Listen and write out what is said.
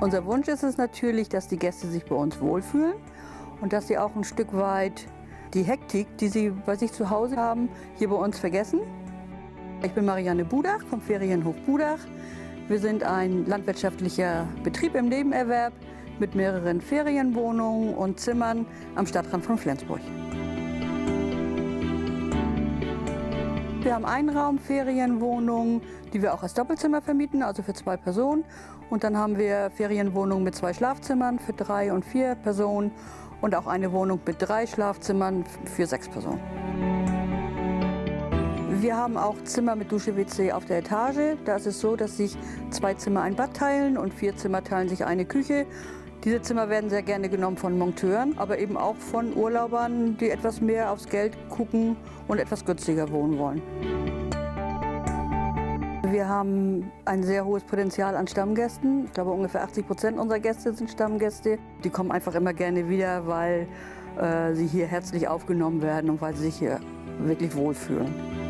Unser Wunsch ist es natürlich, dass die Gäste sich bei uns wohlfühlen und dass sie auch ein Stück weit die Hektik, die sie bei sich zu Hause haben, hier bei uns vergessen. Ich bin Marianne Budach vom Ferienhof Budach. Wir sind ein landwirtschaftlicher Betrieb im Nebenerwerb mit mehreren Ferienwohnungen und Zimmern am Stadtrand von Flensburg. Wir haben Einraum-Ferienwohnungen, die wir auch als Doppelzimmer vermieten, also für 2 Personen. Und dann haben wir Ferienwohnungen mit 2 Schlafzimmern für 3 und 4 Personen und auch eine Wohnung mit 3 Schlafzimmern für 6 Personen. Wir haben auch Zimmer mit Dusche, WC auf der Etage. Da ist es so, dass sich 2 Zimmer ein Bad teilen und 4 Zimmer teilen sich eine Küche. Diese Zimmer werden sehr gerne genommen von Monteuren, aber eben auch von Urlaubern, die etwas mehr aufs Geld gucken und etwas günstiger wohnen wollen. Wir haben ein sehr hohes Potenzial an Stammgästen. Ich glaube, ungefähr 80% unserer Gäste sind Stammgäste. Die kommen einfach immer gerne wieder, weil sie hier herzlich aufgenommen werden und weil sie sich hier wirklich wohlfühlen.